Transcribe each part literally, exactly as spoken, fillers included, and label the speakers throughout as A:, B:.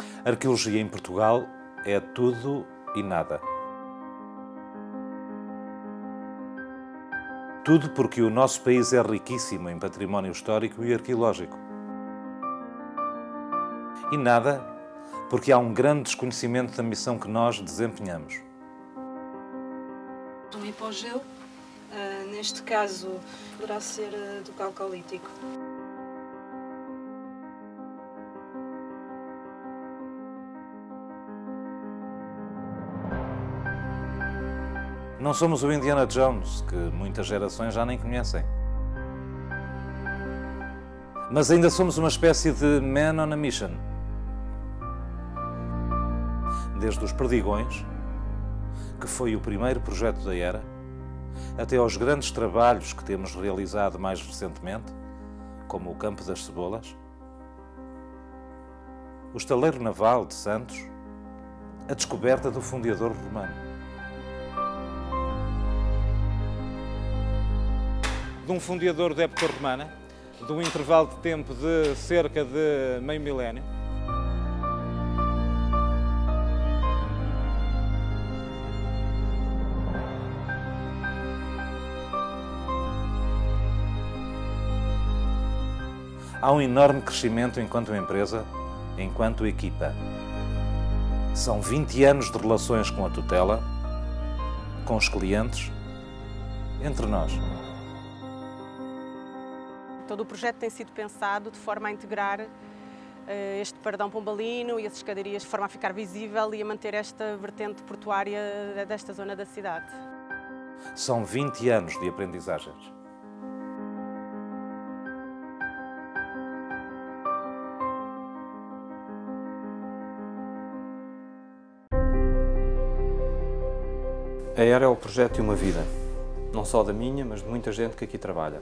A: A arqueologia em Portugal é tudo e nada. Tudo porque o nosso país é riquíssimo em património histórico e arqueológico. E nada porque há um grande desconhecimento da missão que nós desempenhamos.
B: Um hipogeu, uh, neste caso, poderá ser uh, do calcolítico.
A: Não somos o Indiana Jones, que muitas gerações já nem conhecem. Mas ainda somos uma espécie de man on a mission. Desde os Perdigões, que foi o primeiro projeto da Era, até aos grandes trabalhos que temos realizado mais recentemente, como o Campo das Cebolas, o Estaleiro Naval de Santos, a descoberta do fundador romano. De um fundador da época romana, de um intervalo de tempo de cerca de meio milénio. Há um enorme crescimento enquanto empresa, enquanto equipa. São vinte anos de relações com a tutela, com os clientes, entre nós.
C: Todo o projeto tem sido pensado de forma a integrar uh, este paradão pombalino e as escadarias de forma a ficar visível e a manter esta vertente portuária desta zona da cidade.
A: São vinte anos de aprendizagens.
D: A Era é o projeto de uma vida, não só da minha, mas de muita gente que aqui trabalha.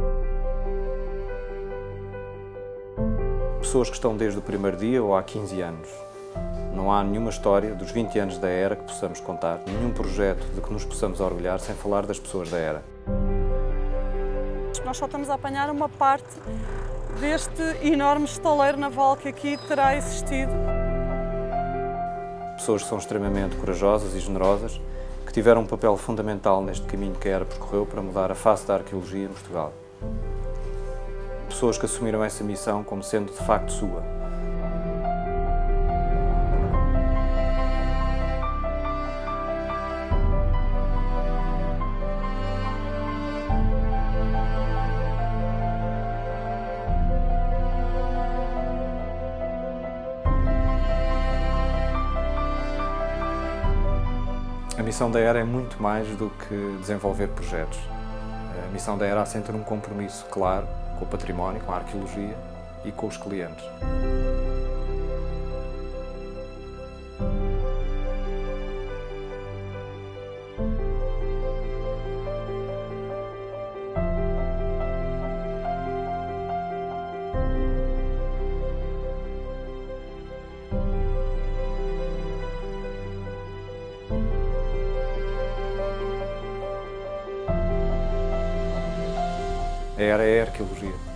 D: Pessoas que estão desde o primeiro dia ou há quinze anos. Não há nenhuma história dos vinte anos da Era que possamos contar, nenhum projeto de que nos possamos orgulhar sem falar das pessoas da Era.
E: Nós só estamos a apanhar uma parte deste enorme estaleiro naval que aqui terá existido.
D: Pessoas que são extremamente corajosas e generosas, que tiveram um papel fundamental neste caminho que a Era percorreu para mudar a face da arqueologia em Portugal. Pessoas que assumiram essa missão como sendo de facto sua. A missão da Era é muito mais do que desenvolver projetos. A missão da Era assenta num compromisso claro com o património, com a arqueologia e com os clientes. A Era é a arqueologia.